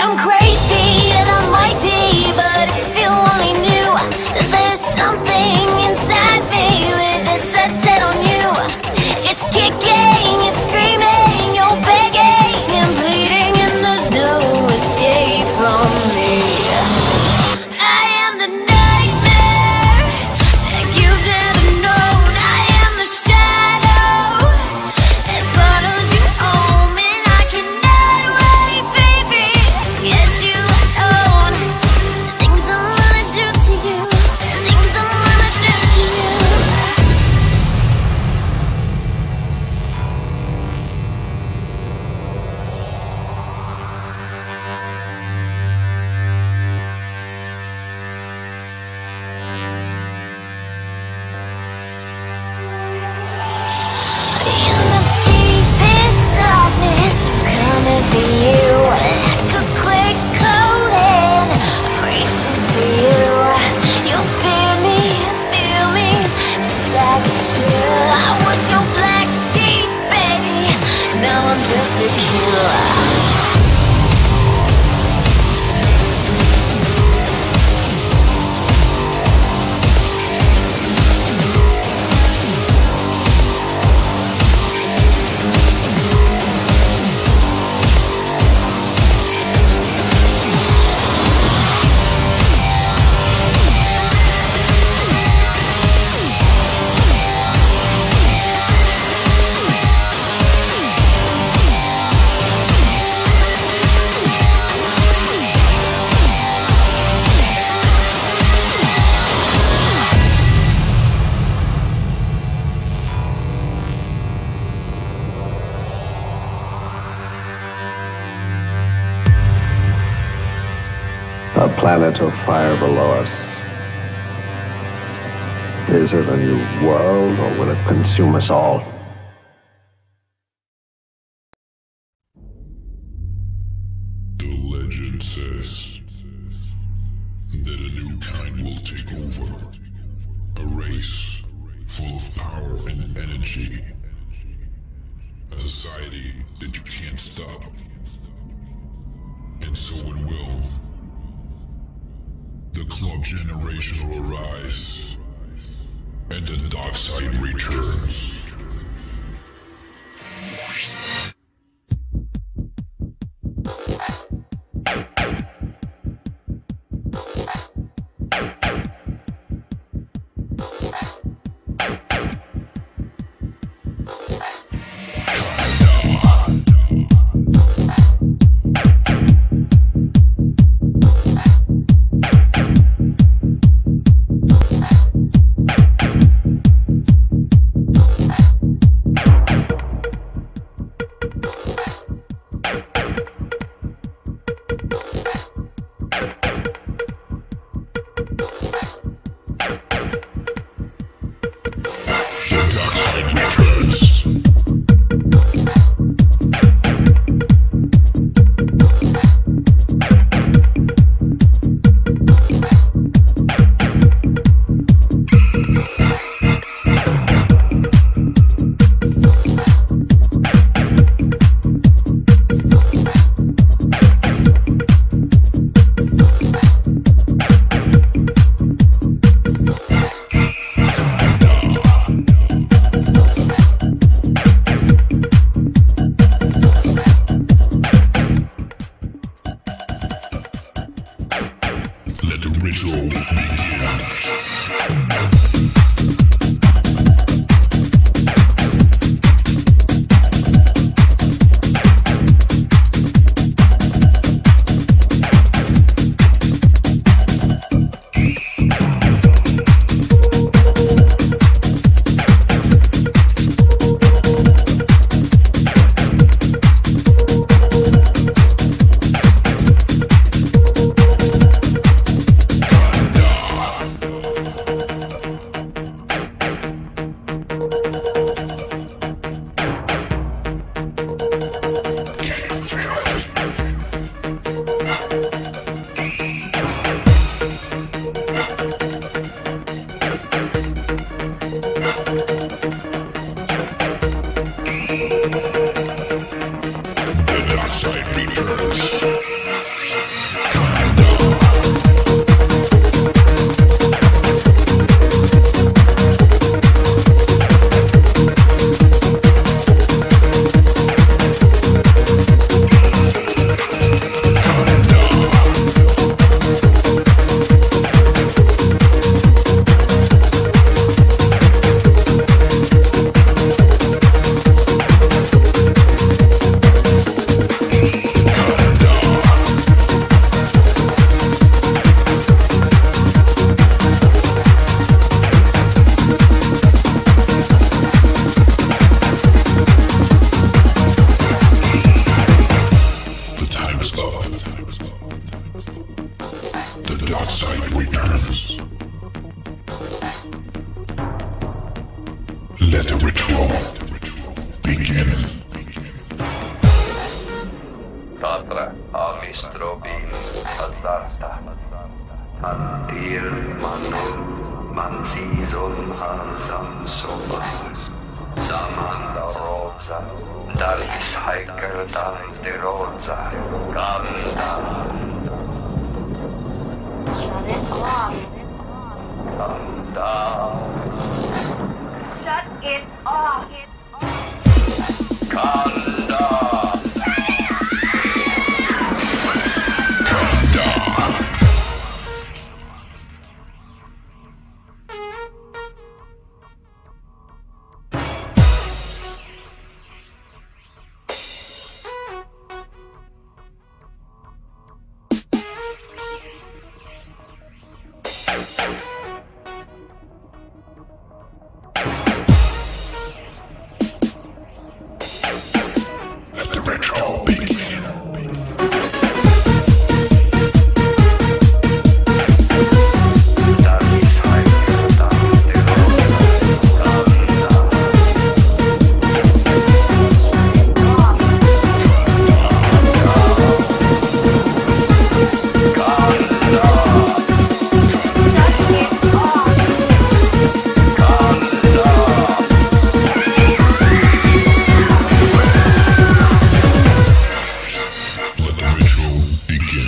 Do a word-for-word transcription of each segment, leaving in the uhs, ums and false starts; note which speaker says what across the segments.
Speaker 1: I'm crazy, and I might be, but if you only knew, there's something inside me that's set on you. It's kicking, it's screaming, you're begging and pleading, and there's no escape from me. I am the nightmare that you've never known. I am the shadow that follows you home, and I cannot wait, baby, to get you alone. The things I wanna do to you, the things I wanna do to you. In the deepest darkness, coming for you like a quick coating. I'm reaching for you. You fear me, feel me, just like a chill. I was your black sheep, baby. Now I'm just a killer.
Speaker 2: A planet of fire below us. Is it a new world, or will it consume us all?
Speaker 3: The legend says that a new kind will take over. A race full of power and energy. A society that you can't stop. And so it will. The Club Generation will arise, and the dark side returns. dark side returns. Let the ritual begin.
Speaker 4: Tatra amistrobin azzarta. Antir manum mansizon ansam soba. Samanda rosa. Dalis heikeltan de rosa. Ganda.
Speaker 5: Shut it off.
Speaker 4: Ganda.
Speaker 5: Shut it off.
Speaker 4: Ganda.
Speaker 3: Let the ritual begin.
Speaker 4: Dalis heikeltan de rosa.
Speaker 3: Let the ritual begin.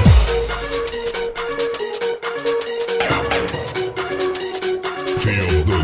Speaker 3: Feel the